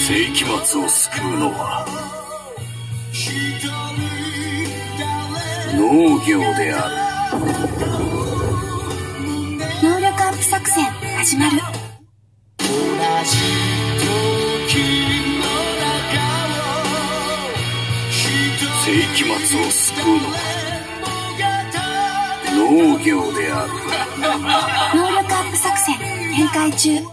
世紀末を救うのは農業である。 能力アップ作戦始まる。 世紀末を救うのは農業である。 能力アップ作戦展開中。